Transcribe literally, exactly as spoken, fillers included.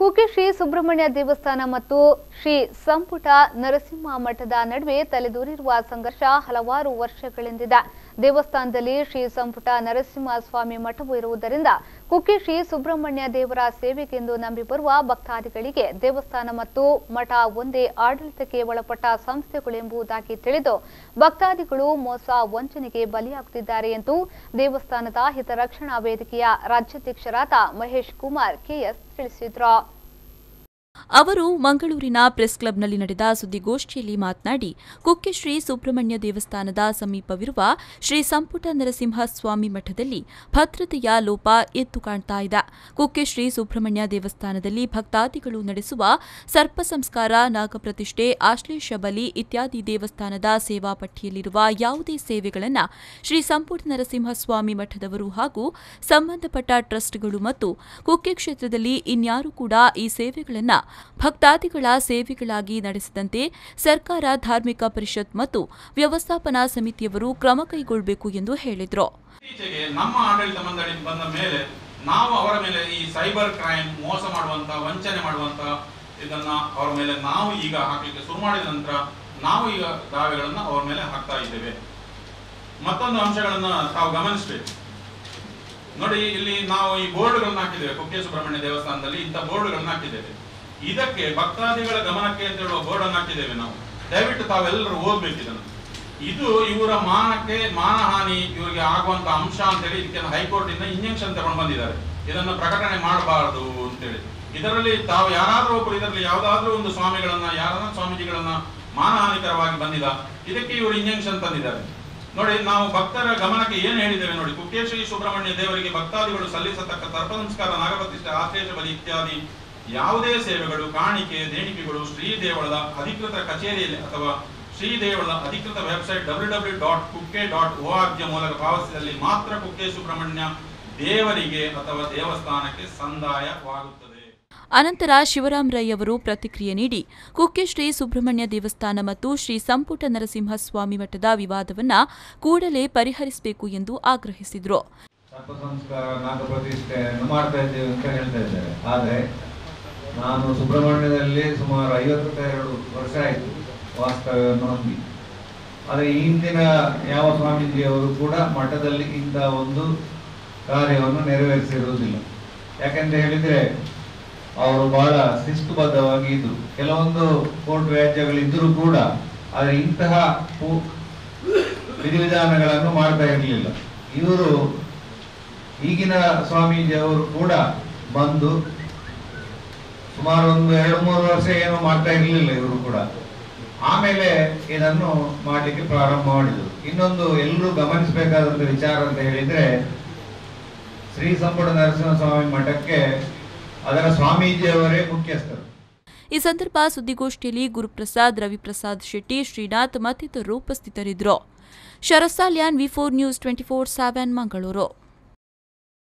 ಕುಕ್ಕೆ ಶ್ರೀ ಸುಬ್ರಹ್ಮಣ್ಯ ದೇವಸ್ಥಾನ ಮತ್ತು ಶ್ರೀ ಸಂಪುಟ ನರಸಿಂಹ ಮಠದ ನಡುವೆ ತಲೆದೂರಿರುವ ಸಂಘರ್ಷ ಹಲವಾರು ವರ್ಷಗಳಿಂದಿದೆ. ದೇವಸ್ಥಾನದಲ್ಲಿ ಶ್ರೀ ಸಂಪುಟ ನರಸಿಂಹ ಸ್ವಾಮಿ ಮಠವು ಇರುವುದರಿಂದ ಕುಕ್ಕೆ ಶ್ರೀ ಸುಬ್ರಹ್ಮಣ್ಯ ದೇವರ ಸೇವೆಗೆಂದು ನಂಬಿ ಬರುವ ಭಕ್ತಾದಿಗಳಿಗೆ ದೇವಸ್ಥಾನ ಮತ್ತು ಮಠ ಒಂದೇ ಆಡಳಿತಕ್ಕೆ ಒಳಪಟ್ಟ ಸಂಸ್ಥೆಗಳೆಂಬುದಾಗಿ ತಿಳಿದು ಭಕ್ತಾದಿಗಳು ಮೋಸ ವಂಚನೆಗೆ ಬಲಿಯಾಗುತ್ತಿದ್ದಾರೆ ಎಂದು ದೇವಸ್ಥಾನದ ಹಿತರಕ್ಷಣಾ ವೇದಿಕೆಯ ರಾಜ್ಯಾಧ್ಯಕ್ಷರಾದ ಮಹೇಶ್ ಕುಮಾರ್ ಕೆಎಸ್ ತಿಳಿಸಿದರು. ಅವರು ಮಂಗಳೂರಿನ ಪ್ರೆಸ್ ಕ್ಲಬ್ನಲ್ಲಿ ನಡೆದ ಸುದ್ದಿಗೋಷ್ಠಿಯಲ್ಲಿ ಮಾತನಾಡಿ, ಕುಕ್ಕೆ ಶ್ರೀ ಸುಬ್ರಹ್ಮಣ್ಯ ದೇವಸ್ಥಾನದ ಸಮೀಪವಿರುವ ಶ್ರೀ ಸಂಪುಟ ನರಸಿಂಹ ಸ್ವಾಮಿ ಮಠದಲ್ಲಿ ಭದ್ರತೆಯ ಲೋಪ ಎದ್ದು ಕಾಣ್ತಾ ಇದೆ. ಕುಕ್ಕೆ ಶ್ರೀ ಸುಬ್ರಹ್ಮಣ್ಯ ದೇವಸ್ಥಾನದಲ್ಲಿ ಭಕ್ತಾದಿಗಳು ನಡೆಸುವ ಸರ್ಪ ಸಂಸ್ಕಾರ, ನಾಗಪ್ರತಿಷ್ಠೆ, ಆಶ್ಲೇಷ ಬಲಿ ಇತ್ಯಾದಿ ದೇವಸ್ಥಾನದ ಸೇವಾ ಪಟ್ಟಿಯಲ್ಲಿರುವ ಯಾವುದೇ ಸೇವೆಗಳನ್ನು ಶ್ರೀ ಸಂಪುಟ ನರಸಿಂಹ ಸ್ವಾಮಿ ಮಠದವರು ಹಾಗೂ ಸಂಬಂಧಪಟ್ಟ ಟ್ರಸ್ಟ್ಗಳು ಮತ್ತು ಕುಕ್ಕೆ ಕ್ಷೇತ್ರದಲ್ಲಿ ಇನ್ಯಾರೂ ಕೂಡ ಈ ಸೇವೆಗಳನ್ನು ಭಕ್ತಾದಿಗಳ ಸೇವೆಗಳಾಗಿ ನಡೆಸಿದಂತೆ ಸರ್ಕಾರ, ಧಾರ್ಮಿಕ ಪರಿಷತ್ ಮತ್ತು ವ್ಯವಸ್ಥಾಪನಾ ಸಮಿತಿಯವರು ಕ್ರಮ ಕೈಗೊಳ್ಳಬೇಕು ಎಂದು ಹೇಳಿದರು. ಇತ್ತೀಚೆಗೆ ನಮ್ಮ ಆಡಳಿತ ಮಂಡಳಿ ಬಂದ ಮೇಲೆ ನಾವು ಅವರ ಮೇಲೆ ಈ ಸೈಬರ್ ಕ್ರೈಮ್, ಮೋಸ ಮಾಡುವಂತ, ವಂಚನೆ ಮಾಡುವಂತ ಇದನ್ನ ಅವರ ಮೇಲೆ ನಾವು ಈಗ ಹಾಕಲಿಕ್ಕೆ ಶುರು ಮಾಡಿದ ನಂತರ ನಾವು ಈಗ ದಾವೆಗಳನ್ನ ಅವರ ಮೇಲೆ ಹಾಕ್ತಾ ಇದ್ದೇವೆ. ಮತ್ತೊಂದು ಅಂಶಗಳನ್ನ ತಾವು ಗಮನಿಸಬೇಕು ನೋಡಿ. ಇಲ್ಲಿ ನಾವು ಈ ಬೋರ್ಡ್ಗಳನ್ನ ಹಾಕಿದ್ದೇವೆ. ಕುಕ್ಕೆ ಸುಬ್ರಹ್ಮಣ್ಯ ದೇವಸ್ಥಾನದಲ್ಲಿ ಇಂಥ ಬೋರ್ಡ್ಗಳನ್ನ ಹಾಕಿದ್ದೇವೆ. ಇದಕ್ಕೆ ಭಕ್ತಾದಿಗಳ ಗಮನಕ್ಕೆ ಅಂತ ಹೇಳುವ ಬೋರ್ಡ್ ಅನ್ನು ಹಾಕಿದ್ದೇವೆ ನಾವು. ದಯವಿಟ್ಟು ತಾವೆಲ್ಲರೂ ಓದ್ಬೇಕು ಇದನ್ನು. ಇದು ಇವರ ಮಾನಕ್ಕೆ ಮಾನಹಾನಿ ಇವರಿಗೆ ಆಗುವಂತ ಅಂಶ ಅಂತೇಳಿ ಇದಕ್ಕೆ ಹೈಕೋರ್ಟ್ ಇಂದ ಇಂಜೆಕ್ಷನ್ ತಗೊಂಡು ಬಂದಿದ್ದಾರೆ. ಇದನ್ನು ಪ್ರಕಟಣೆ ಮಾಡಬಾರದು ಅಂತೇಳಿ. ಇದರಲ್ಲಿ ತಾವು ಯಾರಾದ್ರೂ ಒಬ್ಬರು ಇದರಲ್ಲಿ ಯಾವ್ದಾದ್ರೂ ಒಂದು ಸ್ವಾಮಿಗಳನ್ನ, ಯಾರಾದ್ರೂ ಸ್ವಾಮೀಜಿಗಳನ್ನ ಮಾನಹಾನಿಕರವಾಗಿ ಬಂದಿದ, ಇದಕ್ಕೆ ಇವರು ಇಂಜೆಕ್ಷನ್ ತಂದಿದ್ದಾರೆ ನೋಡಿ. ನಾವು ಭಕ್ತರ ಗಮನಕ್ಕೆ ಏನು ಹೇಳಿದ್ದೇವೆ ನೋಡಿ. ಕುಕ್ಕೆ ಶ್ರೀ ಸುಬ್ರಹ್ಮಣ್ಯ ದೇವರಿಗೆ ಭಕ್ತಾದಿಗಳು ಸಲ್ಲಿಸತಕ್ಕ ಸರ್ಪ ಸಂಸ್ಕಾರ, ನಾಗಪ್ರತಿಷ್ಠೆ, ಆಶ್ಲೇಷ ಬಲಿ ಇತ್ಯಾದಿ ಯಾವುದೇ ಸೇವೆಗಳು, ಕಾಣಿಕೆ, ದೇಣಿಗೆಗಳು ಶ್ರೀ ದೇವಳದ ಅಧಿಕೃತ ಕಚೇರಿಯಲ್ಲಿ ಅಥವಾ ಶ್ರೀ ದೇವಳದ ಅಧಿಕೃತ website W W dot Kukke dot O R G ಮೂಲಕ ಪಾವತಿಸಿದಲ್ಲಿ ಮಾತ್ರ ಕುಕ್ಕೆ ಸುಬ್ರಹ್ಮಣ್ಯ ದೇವರಿಗೆ ಅಥವಾ ದೇವಸ್ಥಾನಕ್ಕೆ ಸಂದಾಯವಾಗುತ್ತದೆ. ಅನಂತರ ಶಿವರಾಮ್ ರೈ ಅವರು ಪ್ರತಿಕ್ರಿಯೆ ನೀಡಿ, ಕುಕ್ಕೆ ಶ್ರೀ ಸುಬ್ರಹ್ಮಣ್ಯ ದೇವಸ್ಥಾನ ಮತ್ತು ಶ್ರೀ ಸಂಪುಟ ನರಸಿಂಹ ಸ್ವಾಮಿ ಮಠದ ವಿವಾದವನ್ನ ಕೂಡಲೇ ಪರಿಹರಿಸಬೇಕು ಎಂದು ಆಗ್ರಹಿಸಿದರು. ಸರ್ಪ ಸಂಸ್ಕಾರ, ನಾಗಪ್ರತಿಷ್ಠೆಯನ್ನು ಮಾಡ್ತಾ ಇದ್ದೇವೆ ಅಂತ ಹೇಳ್ತಾ ಇದ್ದಾರೆ. ಆದರೆ ನಾನು ಸುಬ್ರಹ್ಮಣ್ಯದಲ್ಲಿ ಸುಮಾರು ಐವತ್ತೆರಡು ವರ್ಷ ಆಯಿತು ವಾಸ್ತವ್ಯವನ್ನು ಹೊಂದಿ. ಆದರೆ ಈ ಹಿಂದಿನ ಯಾವ ಸ್ವಾಮೀಜಿಯವರು ಕೂಡ ಮಠದಲ್ಲಿ ಇಂಥ ಒಂದು ಕಾರ್ಯವನ್ನು ನೆರವೇರಿಸಿರುವುದಿಲ್ಲ. ಯಾಕೆಂತ ಹೇಳಿದರೆ ಅವರು ಬಹಳ ಶಿಸ್ತುಬದ್ಧವಾಗಿ ಇದ್ದರು. ಕೆಲವೊಂದು ಕೋರ್ಟ್ ವ್ಯಾಜ್ಯಗಳಿದ್ದರೂ ಕೂಡ ಆದರೆ ಇಂತಹ ವಿಧಿವಿಧಾನಗಳನ್ನು ಮಾಡ್ತಾ ಇರಲಿಲ್ಲ. ಇವರು ಈಗಿನ ಸ್ವಾಮೀಜಿಯವರು ಕೂಡ ಬಂದು ಸುಮಾರು ಒಂದು ಎರಡು ಮೂರು ವರ್ಷ ಏನು ಮಾಡ್ತಾ ಇರಲಿಲ್ಲ ಇವರು ಕೂಡ. ಆಮೇಲೆ ಇದನ್ನು ಮಾಡಲಿಕ್ಕೆ ಪ್ರಾರಂಭ ಮಾಡಿದರು. ಇನ್ನೊಂದು ಎಲ್ಲರೂ ಗಮನಿಸಬೇಕಾದಂತ ವಿಚಾರ ಅಂತ ಹೇಳಿದ್ರೆ, ಶ್ರೀ ಸಂಪುಟ ನರಸಿಂಹಸ್ವಾಮಿ ಮಠಕ್ಕೆ ಅದರ ಸ್ವಾಮೀಜಿಯವರೇ ಮುಖ್ಯಸ್ಥರು. ಈ ಸಂದರ್ಭ ಸುದ್ದಿಗೋಷ್ಠಿಯಲ್ಲಿ ಗುರುಪ್ರಸಾದ್, ರವಿಪ್ರಸಾದ್ ಶೆಟ್ಟಿ, ಶ್ರೀನಾಥ್ ಮತ್ತಿತರರು ಉಪಸ್ಥಿತರಿದ್ದರು. Sharasalyan, V four news twenty four seven Mangaluru.